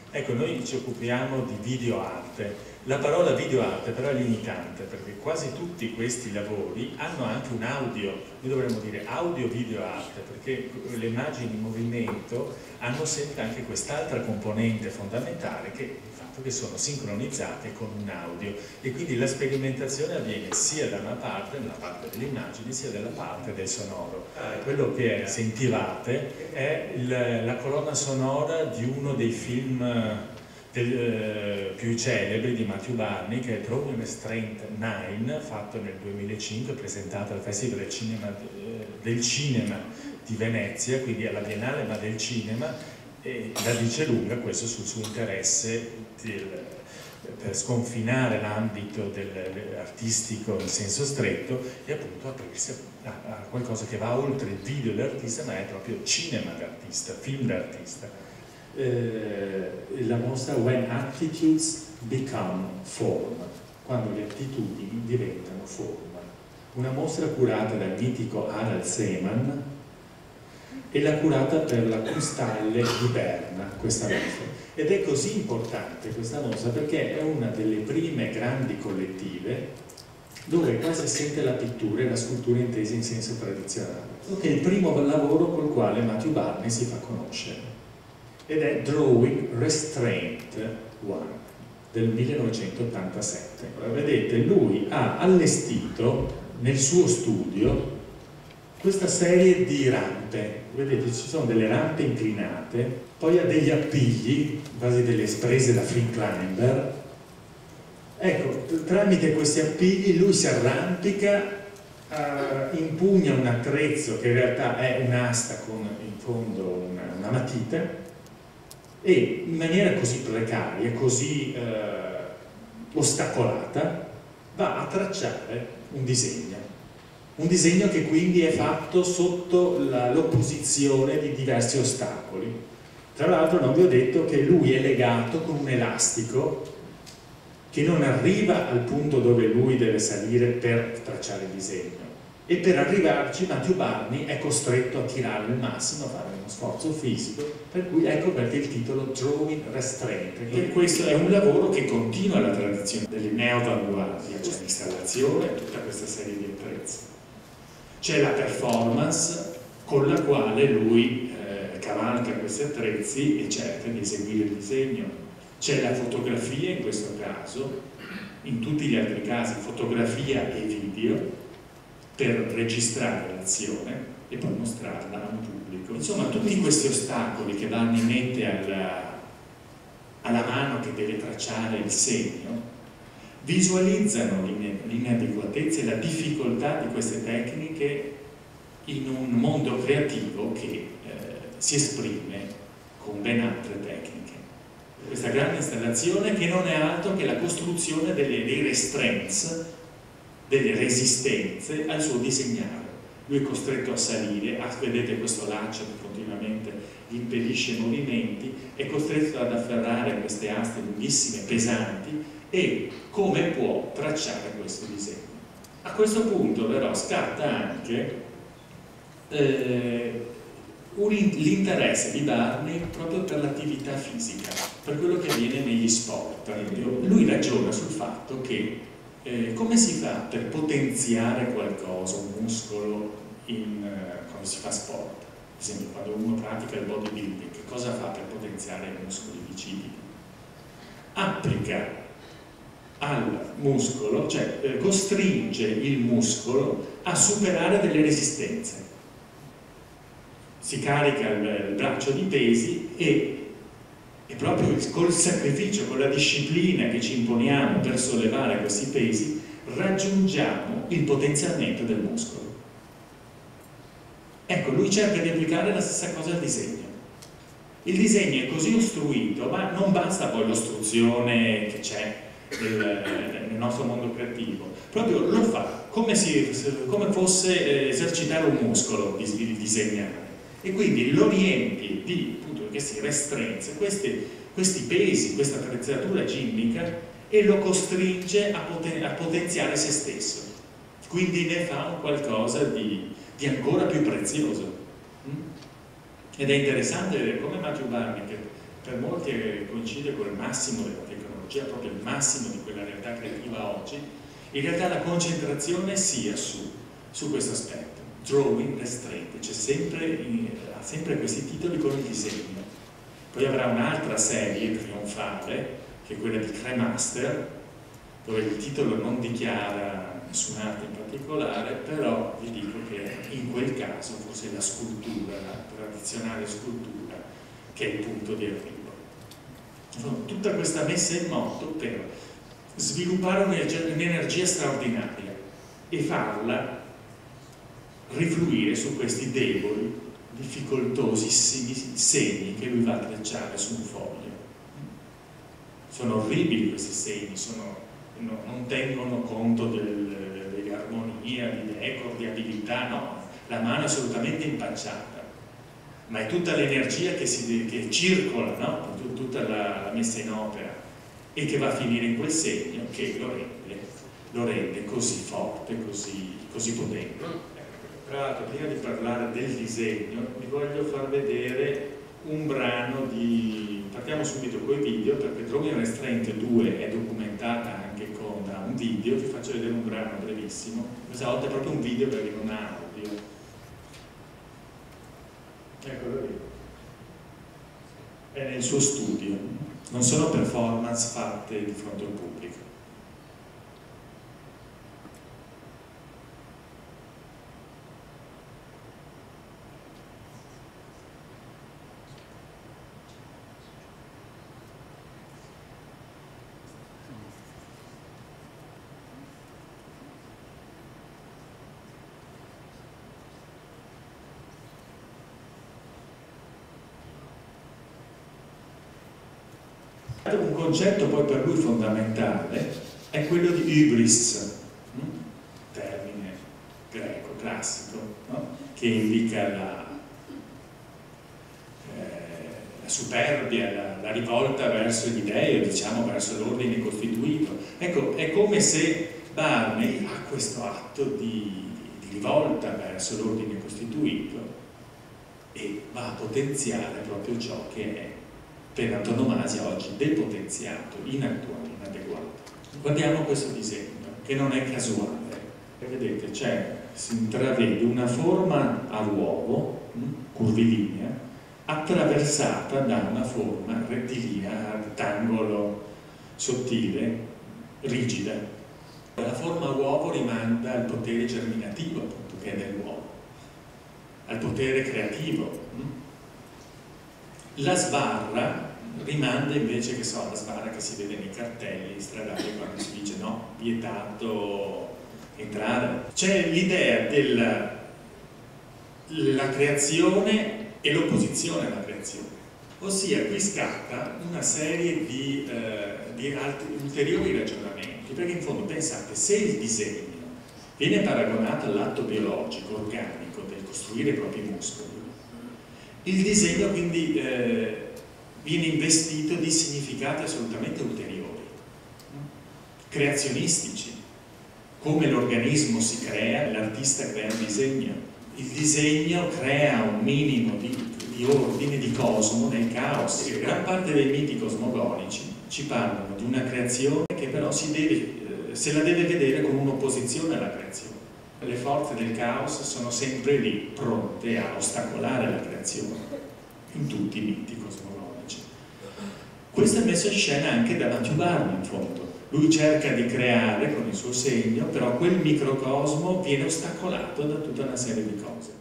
Ecco, noi ci occupiamo di videoarte. La parola videoarte però è limitante, perché quasi tutti questi lavori hanno anche un audio. Noi dovremmo dire audio-videoarte, perché le immagini in movimento hanno sempre anche quest'altra componente fondamentale, che è il fatto che sono sincronizzate con un audio, e quindi la sperimentazione avviene sia da una parte, nella parte delle immagini, sia dalla parte del sonoro. Quello che sentivate è la colonna sonora di uno dei film più celebri di Matthew Barney, che è Drawing Restraint 9, fatto nel 2005, presentato al Festival del Cinema di Venezia, quindi alla Biennale ma del cinema, e la dice lunga questo sul suo interesse per sconfinare l'ambito artistico in senso stretto e appunto aprirsi a qualcosa che va oltre il video dell'artista, ma è proprio cinema d'artista, film d'artista. La mostra When Attitudes Become Form, quando le attitudini diventano forma. Una mostra curata dal mitico Harald Seemann, e l'ha curata per la Kunsthalle di Berna, questa mostra. Ed è così importante questa mostra perché è una delle prime grandi collettive dove quasi sente la pittura e la scultura intesa in senso tradizionale. Che è il primo lavoro col quale Matthew Barney si fa conoscere, ed è Drawing Restraint 1 del 1987. Allora, vedete, lui ha allestito nel suo studio questa serie di rampe. Vedete, ci sono delle rampe inclinate, poi ha degli appigli, quasi delle prese da free climber. Ecco, tramite questi appigli lui si arrampica, impugna un attrezzo che in realtà è un'asta con in fondo una matita, e in maniera così precaria, così ostacolata, va a tracciare un disegno che quindi è fatto sotto l'opposizione di diversi ostacoli. Tra l'altro non vi ho detto che lui è legato con un elastico che non arriva al punto dove lui deve salire per tracciare il disegno, e per arrivarci Matthew Barney è costretto a tirare il massimo, a fare uno sforzo fisico, per cui ecco perché il titolo Drawing Restraint. E questo è un lavoro che continua la tradizione delle neoavanguardie, c'è l'installazione, tutta questa serie di attrezzi. C'è la performance con la quale lui cavalca questi attrezzi e cerca di eseguire il disegno. C'è la fotografia in questo caso, in tutti gli altri casi fotografia e video, per registrare l'azione e poi mostrarla a un pubblico. Insomma, tutti questi ostacoli che vanno in mente alla mano che deve tracciare il segno visualizzano l'inadeguatezza e la difficoltà di queste tecniche in un mondo creativo che si esprime con ben altre tecniche. Questa grande installazione che non è altro che la costruzione dei restraints, delle resistenze al suo disegnare. Lui è costretto a salire, vedete questo laccio che continuamente gli impedisce movimenti, è costretto ad afferrare queste aste lunghissime, pesanti, e come può tracciare questo disegno. A questo punto però scatta anche l'interesse di Barney proprio per l'attività fisica, per quello che avviene negli sport. Lui ragiona sul fatto che come si fa per potenziare qualcosa, un muscolo, quando si fa sport? Ad esempio, quando uno pratica il bodybuilding, che cosa fa per potenziare i muscoli bicipiti? Applica al muscolo, cioè costringe il muscolo a superare delle resistenze. Si carica il braccio di pesi e proprio col sacrificio, con la disciplina che ci imponiamo per sollevare questi pesi, raggiungiamo il potenziamento del muscolo. Ecco, lui cerca di applicare la stessa cosa al disegno. Il disegno è così ostruito, ma non basta poi l'ostruzione che c'è nel nostro mondo creativo, proprio lo fa come fosse esercitare un muscolo di disegnare, e quindi lo riempie di appunto questi restraints, questi pesi, questa attrezzatura gimmica, e lo costringe a potenziare se stesso, quindi ne fa un qualcosa di ancora più prezioso. Ed è interessante vedere come Matthew Barney, che per molti coincide con il massimo della tecnologia, proprio il massimo di quella realtà creativa oggi, in realtà la concentrazione sia su questo aspetto, drawing restraint, c'è sempre, ha sempre questi titoli con il disegno. Poi avrà un'altra serie trionfale, che è quella di Cremaster, dove il titolo non dichiara nessun'arte in particolare, però vi dico che in quel caso forse è la scultura, la tradizionale scultura, che è il punto di arrivo. Tutta questa messa in moto per sviluppare un'energia straordinaria e farla rifluire su questi deboli, difficoltosissimi segni che lui va a trecciare su un foglio. Sono orribili questi segni, non tengono conto di armonia, di decor, di abilità, no, la mano è assolutamente impacciata, ma è tutta l'energia che circola, no? Tutta la messa in opera e che va a finire in quel segno che lo rende così forte, così potente. Tra l'altro, prima di parlare del disegno, vi voglio far vedere un brano di... Partiamo subito con i video, perché Drawing Restraint 2 è documentata anche con un video. Vi faccio vedere un brano brevissimo. Questa volta è proprio un video perché non ha audio. Eccolo lì. È nel suo studio. Non sono performance fatte di fronte al pubblico. Un concetto poi per lui fondamentale è quello di hybris, termine greco classico, no? Che indica la superbia, la rivolta verso gli dei, o diciamo verso l'ordine costituito. Ecco, è come se Barney ha questo atto di rivolta verso l'ordine costituito e va a potenziare proprio ciò che è per antonomasia oggi depotenziato, inattuato, inadeguato. Guardiamo questo disegno, che non è casuale. Vedete, si intravede una forma a uovo, curvilinea, attraversata da una forma rettilinea, rettangolo, sottile, rigida. La forma a uovo rimanda al potere germinativo, appunto, che è nell'uovo, al potere creativo. La sbarra rimanda invece, che so, la sbarra che si vede nei cartelli stradali quando si dice no, vietato entrare. C'è l'idea della creazione e l'opposizione alla creazione, ossia qui scatta una serie di altri, ulteriori ragionamenti, perché in fondo pensate, se il disegno viene paragonato all'atto biologico, organico del costruire i propri muscoli, il disegno quindi viene investito di significati assolutamente ulteriori, creazionistici, come l'organismo si crea, l'artista crea un disegno, il disegno crea un minimo di ordine, di cosmo nel caos. E gran parte dei miti cosmogonici ci parlano di una creazione che però se la deve vedere con un'opposizione alla creazione. Le forze del caos sono sempre lì, pronte a ostacolare la creazione, in tutti i miti cosmogonici. Questo è messo in scena anche da Matthew Barney, in fondo. Lui cerca di creare con il suo segno, però quel microcosmo viene ostacolato da tutta una serie di cose.